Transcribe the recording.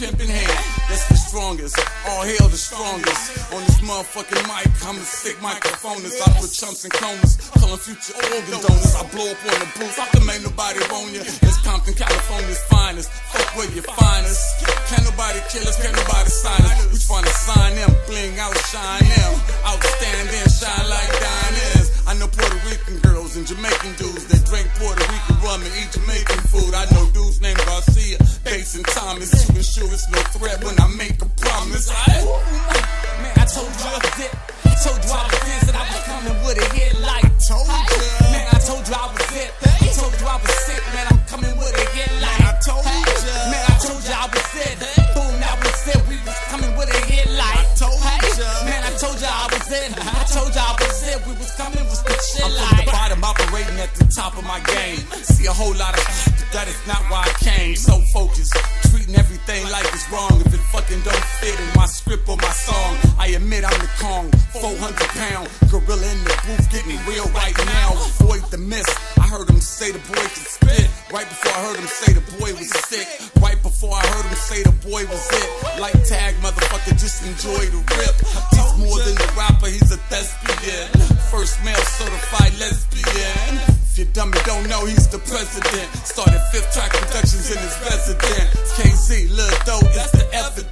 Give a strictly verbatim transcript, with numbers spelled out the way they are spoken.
pimpin' hand. That's the strongest, all hail the strongest. On this motherfucking mic, I'm a sick microphonist. I put chumps in comas, callin' future organ donors. I blow up on the booth, I can make nobody own ya. It's Compton, California's finest. Fuck where you find us. Can't nobody kill us, can't nobody sign us. We tryna sign them, bling out, shine them. Outstanding, shine like diamonds. I know Puerto Rican girls and Jamaican dudes that drink Puerto Rican rum and eat Jamaican food. I know dudes named Garcia, Bates and Thomas. You can sure it's no threat when I make a promise. I, man, I told you I was it. I told you I was this, and I was coming with a hit like told you. Man, I told you I was it. I told you I was sick, man. I'm coming with a hit like I told you. Man, I told you I was it. Boom, that was it. We was coming with a hit like I told you. Man, I told you I was it. I told you I was it. We was coming with some shit I'm like from the bottom, operating at the top of my game. See a whole lot of but that is not why I came. So focused, treating everything like it's wrong. If it fucking don't fit in my script or my song, I admit I'm the Kong, four hundred pound gorilla in the booth, getting real right now. Avoid the miss. I heard him say the boy could spit. Right before I heard him say the boy was sick. Right before I heard him say the boy was it. Like tag, motherfucker, just enjoy the rip. He's more than a rapper, he's a thespian. First male certified lesbian. If you dummy don't know, he's the president. Started Fifth Track Productions in his residence. K Z, Lil Doe is the evidence.